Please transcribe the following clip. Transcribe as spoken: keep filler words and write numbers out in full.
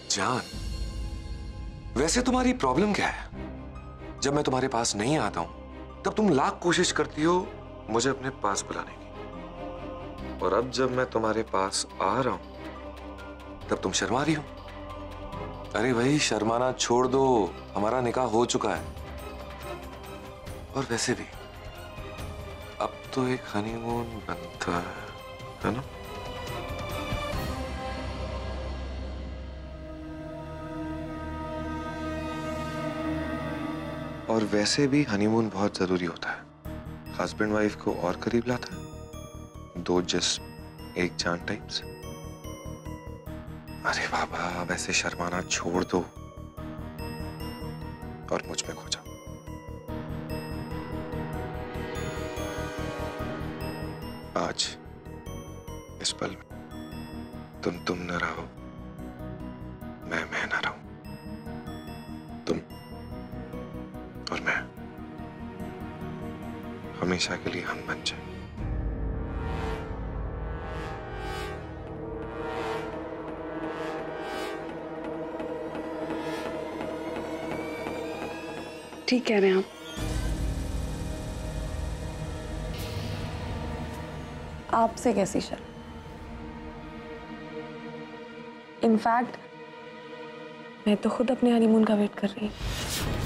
जान, वैसे तुम्हारी प्रॉब्लम क्या है? जब मैं तुम्हारे पास नहीं आता हूं तब तुम लाख कोशिश करती हो मुझे अपने पास बुलाने की, और अब जब मैं तुम्हारे पास आ रहा हूं तब तुम शर्मा रही हो। अरे भाई, शर्माना छोड़ दो, हमारा निकाह हो चुका है। और वैसे भी अब तो एक हनीमून बनता है, है ना? और वैसे भी हनीमून बहुत जरूरी होता है, हस्बैंड वाइफ को और करीब लाता है, दो जिस्म एक जान टाइप्स। अरे बाबा, वैसे शर्माना छोड़ दो और मुझ में खो जाओ। आज इस पल में तुम तुम न रहो, मैं मैं न रहूं, तुम और मैं हमेशा के लिए हम बन जाए। ठीक कह रहे हैं आप। आपसे कैसी शर्म? इनफैक्ट मैं तो खुद अपने हनीमून का वेट कर रही हूँ।